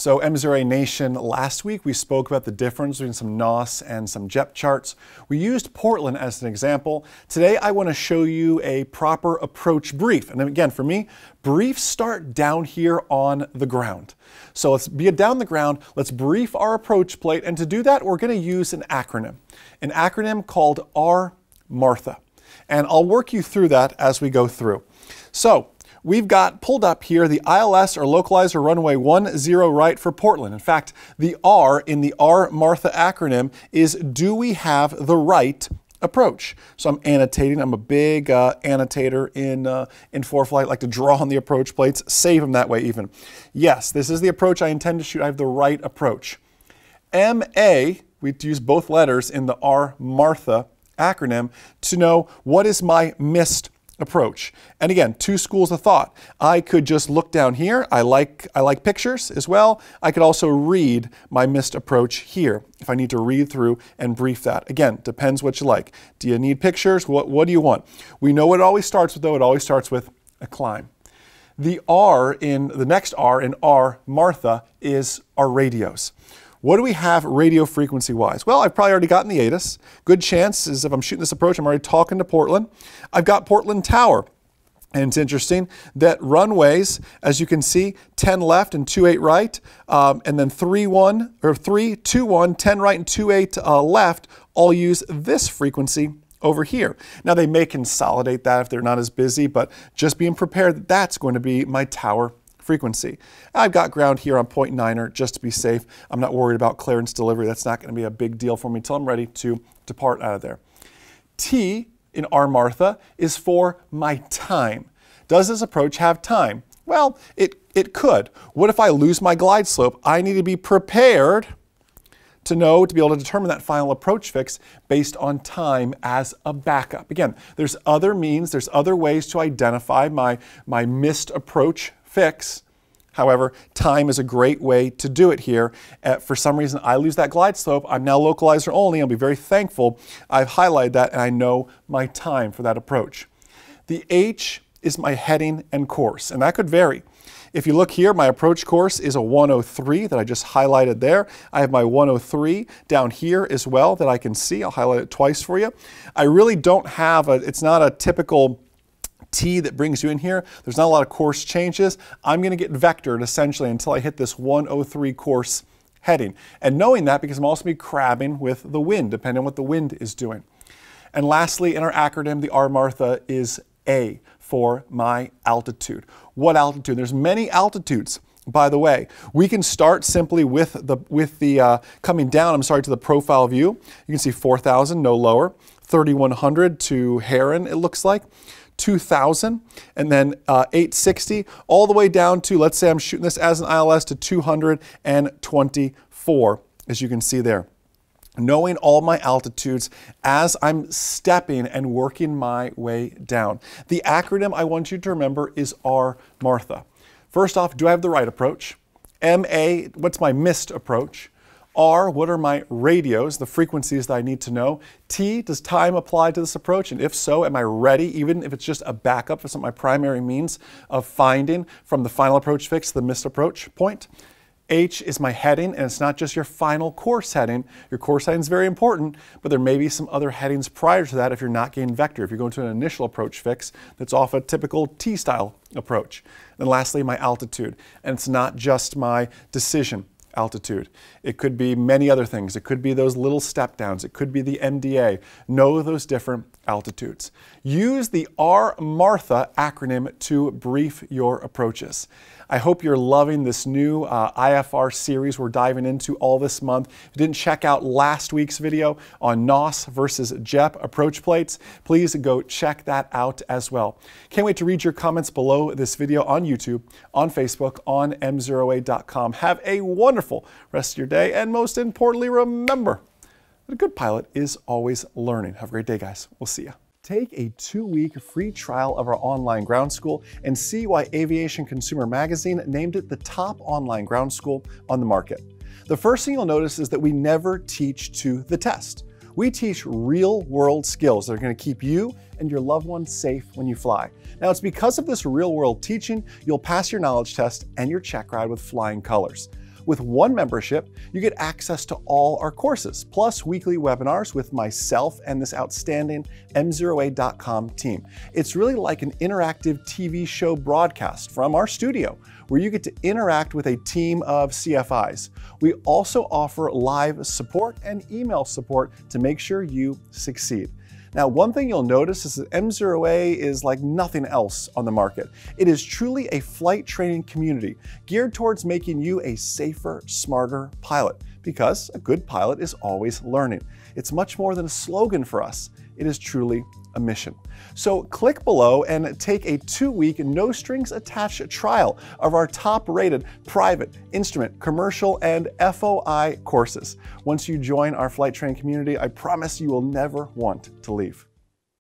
So MzeroA Nation, last week we spoke about the difference between some NOS and some JEP charts. We used Portland as an example. Today I want to show you a proper approach brief. And again, for me, briefs start down here on the ground. So let's be down the ground, let's brief our approach plate, and to do that we're going to use an acronym called R-Martha. And I'll work you through that as we go through. So we've got pulled up here the ILS or localizer runway 10 right for Portland. In fact, the R in the R-Martha acronym is, do we have the right approach? So I'm annotating. I'm a big annotator in ForeFlight. I like to draw on the approach plates, save them that way even. Yes, this is the approach I intend to shoot. I have the right approach. MA, we use both letters in the R-Martha acronym to know what is my missed approach. And again, two schools of thought. I could just look down here. I like pictures as well. I could also read my missed approach here if I need to read through and brief that. Again, depends what you like. Do you need pictures? What do you want? We know what it always starts with, though. It always starts with a climb. The next R in R-Martha is our radios. What do we have radio frequency-wise? Well, I've probably already gotten the ATIS. Good chance is if I'm shooting this approach, I'm already talking to Portland. I've got Portland Tower. And it's interesting that runways, as you can see, 10 left and 28 right, and then 3-1, or 3-2-1, 10 right and 28 left, all use this frequency over here. Now they may consolidate that if they're not as busy, but just being prepared that that's going to be my tower frequency. I've got ground here on 0.9er just to be safe. I'm not worried about clearance delivery. That's not going to be a big deal for me until I'm ready to depart out of there. T in R-Martha is for my time. Does this approach have time? Well, it could. What if I lose my glide slope? I need to be prepared to know, to be able to determine that final approach fix based on time as a backup. Again, there's other means, there's other ways to identify my missed approach fix. However, time is a great way to do it here. For some reason, I lose that glide slope. I'm now localizer only. I'll be very thankful I've highlighted that and I know my time for that approach. The H is my heading and course, and that could vary. If you look here, my approach course is a 103 that I just highlighted there. I have my 103 down here as well that I can see. I'll highlight it twice for you. I really don't have it's not a typical T that brings you in here. There's not a lot of course changes. I'm going to get vectored essentially until I hit this 103 course heading. And knowing that because I'm also going to be crabbing with the wind, depending on what the wind is doing. And lastly, in our acronym, the R-Martha is A for my altitude. What altitude? There's many altitudes. By the way, we can start simply with the coming down, to the profile view. You can see 4,000, no lower. 3,100 to Heron, it looks like. 2,000, and then 860, all the way down to, let's say I'm shooting this as an ILS, to 224, as you can see there. Knowing all my altitudes as I'm stepping and working my way down. The acronym I want you to remember is R-Martha. First off, do I have the right approach? MA, what's my missed approach? R, what are my radios, the frequencies that I need to know? T, does time apply to this approach? And if so, am I ready, even if it's just a backup for some of my primary means of finding from the final approach fix the missed approach point? H is my heading, and it's not just your final course heading. Your course heading is very important, but there may be some other headings prior to that if you're not getting vector, if you're going to an initial approach fix that's off a typical T-style approach. And lastly, my altitude, and it's not just my decision altitude. It could be many other things. It could be those little step downs. It could be the MDA. Know those different altitudes. Use the R-Martha acronym to brief your approaches. I hope you're loving this new IFR series we're diving into all this month. If you didn't check out last week's video on NOS versus JEP approach plates, please go check that out as well. Can't wait to read your comments below this video on YouTube, on Facebook, on MzeroA.com. Have a wonderful rest of your day, and most importantly, remember that a good pilot is always learning. Have a great day, guys. We'll see you. Take a 2-week free trial of our online ground school and see why Aviation Consumer Magazine named it the top online ground school on the market. The first thing you'll notice is that we never teach to the test. We teach real-world skills that are going to keep you and your loved ones safe when you fly. Now, it's because of this real-world teaching, you'll pass your knowledge test and your check ride with flying colors. With one membership, you get access to all our courses, plus weekly webinars with myself and this outstanding MzeroA.com team. It's really like an interactive TV show broadcast from our studio, where you get to interact with a team of CFIs. We also offer live support and email support to make sure you succeed. Now, one thing you'll notice is that MzeroA is like nothing else on the market. It is truly a flight training community geared towards making you a safer, smarter pilot, because a good pilot is always learning. It's much more than a slogan for us. It is truly a mission. So click below and take a 2-week, no strings attached trial of our top-rated private, instrument, commercial, and FOI courses. Once you join our flight training community, I promise you will never want to leave.